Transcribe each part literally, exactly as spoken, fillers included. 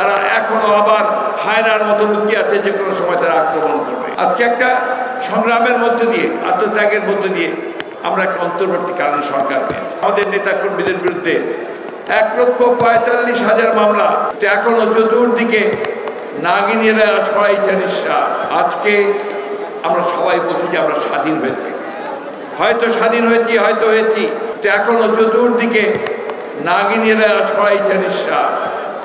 তারা এখনো আবার হায়নার মতো লুকিয়ে আছে, যে কোনো সময় তারা আক্রমণ করবে। আজকে একটা সংগ্রামের মধ্যে দিয়ে, আত্মত্যাগের মধ্যে দিয়ে আমরা একটা অন্তর্বর্তীকালীন সরকার পেয়েছি। আমাদের নেতা কর্মীদের বিরুদ্ধে এক লক্ষ পঁয়তাল্লিশ হাজার মামলা, এখনো চতুর্দিকে নাগিনীরা ছড়াইছে নিঃশ্বাস। আজকে আমরা সবাই বলছি যে আমরা স্বাধীন হয়েছি, হয়তো স্বাধীন হয়েছি, হয়তো হয়েছি, এখনো চতুর্দিকে নাগিনীরা ছড়াইছে নিঃশ্বাস।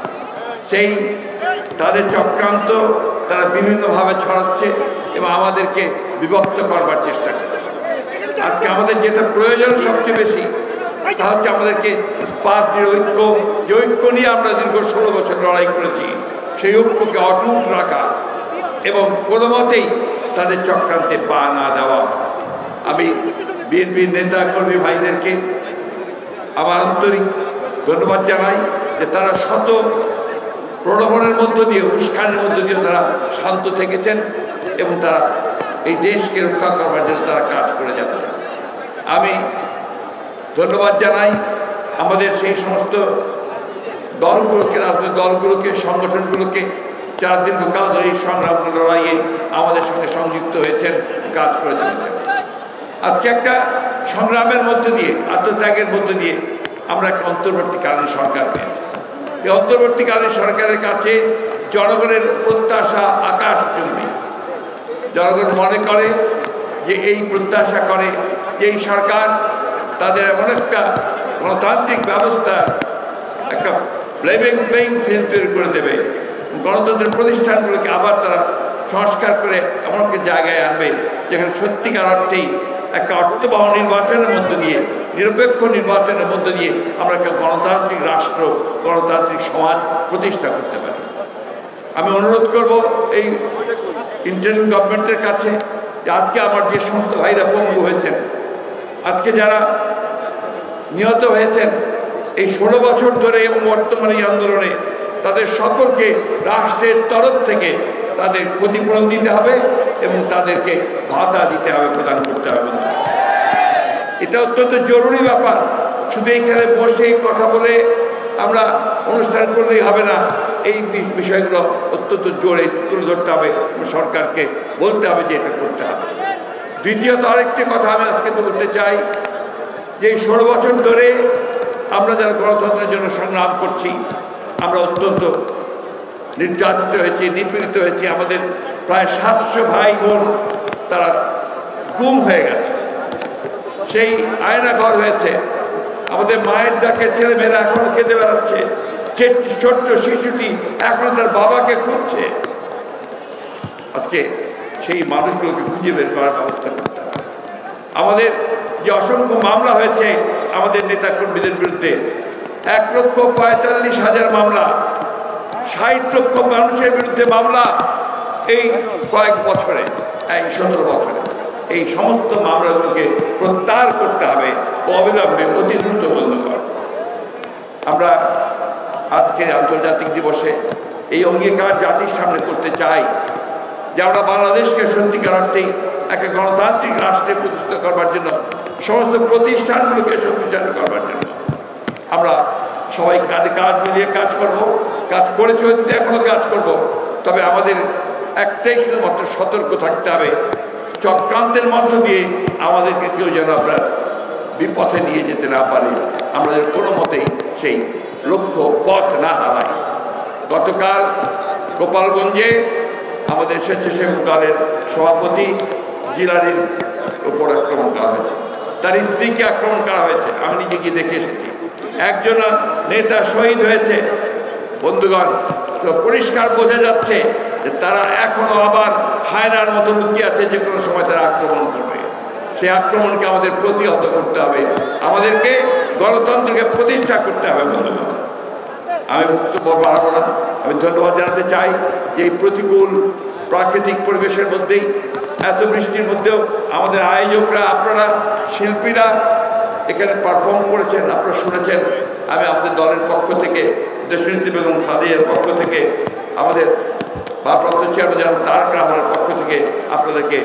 সেই তাদের চক্রান্ত তারা বিভিন্নভাবে ছড়াচ্ছে এবং আমাদেরকে বিভক্ত করবার চেষ্টা করছে। আজকে আমাদের যেটা প্রয়োজন সবচেয়ে বেশি, তা হচ্ছে আমাদেরকে পাত্রের ঐক্য, যে ঐক্য নিয়ে আমরা দীর্ঘ ষোলো বছর লড়াই করেছি, সেই ঐক্যকে অটুট রাখা এবং কোনো মতেই তাদের চক্রান্তে পা না দেওয়া। আমি বিএনপির নেতা কর্মী ভাইদেরকে আমার আন্তরিক ধন্যবাদ জানাই যে তারা শত প্রলোভনের মধ্য দিয়ে, উস্কানের মধ্য দিয়ে তারা শান্ত থেকেছেন এবং তারা এই দেশকে রক্ষা করবার জন্য তারা কাজ করে যাচ্ছে। আমি ধন্যবাদ জানাই আমাদের সেই সমস্ত দলগুলোকে, রাজনৈতিক দলগুলোকে, সংগঠনগুলোকে যারা দীর্ঘকাল ধরে এই সংগ্রাম লড়াইয়ে আমাদের সঙ্গে সংযুক্ত হয়েছেন, কাজ করে চলেছেন। আজকে একটা সংগ্রামের মধ্যে দিয়ে, আত্মত্যাগের মধ্যে দিয়ে আমরা একটা অন্তর্বর্তীকালীন সরকার পেয়েছি। এই অন্তর্বর্তীকালীন সরকারের কাছে জনগণের প্রত্যাশা আকাশ চুম্বি। জনগণ মনে করে যে এই প্রত্যাশা করে যে এই সরকার তাদের এমন একটা গণতান্ত্রিক ব্যবস্থা, একটা লেভেল প্লেইং ফিল্ড তৈরি করে দেবে, গণতন্ত্রের প্রতিষ্ঠানগুলোকে আবার তারা সংস্কার করে এমন একটা জায়গায় আনবে যেখানে সত্যিকার অর্থেই একটা অর্থবহ নির্বাচনের মধ্য দিয়ে, নিরপেক্ষ নির্বাচনের মধ্য দিয়ে আমরা একটা গণতান্ত্রিক রাষ্ট্র, গণতান্ত্রিক সমাজ প্রতিষ্ঠা করতে পারি। আমি অনুরোধ করব এই ইন্টারিম গভর্নমেন্টের কাছে যে আজকে আমার যে সমস্ত ভাইরা পঙ্গু হয়েছেন, আজকে যারা নিহত হয়েছেন এই ষোলো বছর ধরে এবং বর্তমানে এই আন্দোলনে, তাদের সকলকে রাষ্ট্রের তরফ থেকে তাদের ক্ষতিপূরণ দিতে হবে এবং তাদেরকে ভাতা দিতে হবে, প্রদান করতে হবে। এটা অত্যন্ত জরুরি ব্যাপার। শুধু এইখানে বসে কথা বলে আমরা অনুষ্ঠান করলেই হবে না, এই বিষয়গুলো অত্যন্ত জোরে তুলে ধরতে হবে, সরকারকে বলতে হবে যে এটা করতে হবে। দ্বিতীয়ত আরেকটি কথা আমি আজকে বলতে চাই যে এই ষোলো বছর ধরে আমরা যারা গণতন্ত্রের জন্য সংগ্রাম করছি, আমরা অত্যন্ত নির্যাতিত হয়েছি, নিপীড়িত হয়েছি। আমাদের প্রায় সাতশো ভাই বোন তারা গুম হয়ে গেছে, সেই আয়নাঘর হয়েছে। আমাদের মায়ের ডাকে ছেলেমেয়েরা এখনো কেঁদে বেড়াচ্ছে, ছোট্ট শিশুটি এখনো তার বাবাকে খুঁজছে। আজকে সেই মানুষগুলোকে খুঁজে বের করার ব্যবস্থা করতে হবে। আমাদের যে অসংখ্য মামলা হয়েছে আমাদের নেতা কর্মীদের বিরুদ্ধে, এক লক্ষ পঁয়তাল্লিশ হাজার মামলা, ষাট লক্ষ মানুষের বিরুদ্ধে মামলা এই কয়েক বছরে, এই সতেরো বছরে। এই সমস্ত মামলাগুলোকে প্রত্যাহার করতে হবে অবিলম্বে, অতি দ্রুত বন্ধ করা। আমরা আজকে আন্তর্জাতিক দিবসে এই অঙ্গীকার জাতির সামনে করতে চাই যে আমরা বাংলাদেশকে সত্যিকার অর্থেই একটা গণতান্ত্রিক রাষ্ট্রে প্রতিষ্ঠিত করবার জন্য, সমস্ত প্রতিষ্ঠানগুলোকে শক্তিশালী করবার জন্য আমরা সবাই কাঁধে কাঁধ মিলিয়ে কাজ করব, কাজ করেছি, এখনো কাজ করব। তবে আমাদের একটাই শুধুমাত্র সতর্ক থাকতে হবে, চক্রান্তের মধ্য দিয়ে আমাদেরকে কেউ যেন আপনার বিপথে নিয়ে যেতে না পারে, আমরা যেন কোনো মতেই সেই লক্ষ্য পথ না হারাই। গতকাল গোপালগঞ্জে আমাদের স্বেচ্ছাসেবক দলের সভাপতি জিলানির উপর আক্রমণ করা হয়েছে, তার স্ত্রীকে আক্রমণ করা হয়েছে। আমি নিজে গিয়ে দেখে এসেছি। একজন নেতা শহীদ হয়েছে। বন্ধুগণ, পরিষ্কার বোঝা যাচ্ছে যে তারা এখনো আবার হায়নার মতো লুকিয়ে আছে, যে কোনো সময় তারা আক্রমণ করবে। সেই আক্রমণকে আমাদের প্রতিহত করতে হবে, আমাদেরকে গণতন্ত্রকে প্রতিষ্ঠা করতে হবে। বন্ধুগণ, আমি বক্তব্য বাড়াবো না। আমি ধন্যবাদ জানাতে চাই যে এই প্রতিকূল প্রাকৃতিক পরিবেশের মধ্যেই, এত বৃষ্টির মধ্যেও আমাদের আয়োজকরা, আপনারা শিল্পীরা এখানে পারফর্ম করেছেন, আপনারা শুনেছেন। আমি আমাদের দলের পক্ষ থেকে, দেশনেত্রী বেগম খালেদার পক্ষ থেকে, আমাদের ভারপ্রাপ্ত চেয়ারম্যান তারেক রহমানের পক্ষ থেকে আপনাদেরকে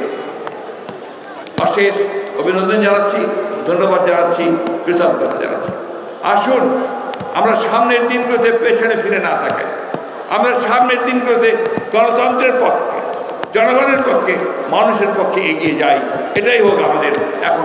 অশেষ অভিনন্দন জানাচ্ছি, ধন্যবাদ জানাচ্ছি, কৃতজ্ঞতা জানাচ্ছি। আসুন আমরা সামনের দিনগুলোতে পেছনে ফিরে না থাকাই, আমরা সামনের দিনগুলোতে গণতন্ত্রের পক্ষে, জনগণের পক্ষে, মানুষের পক্ষে এগিয়ে যাই। এটাই হোক আমাদের এখন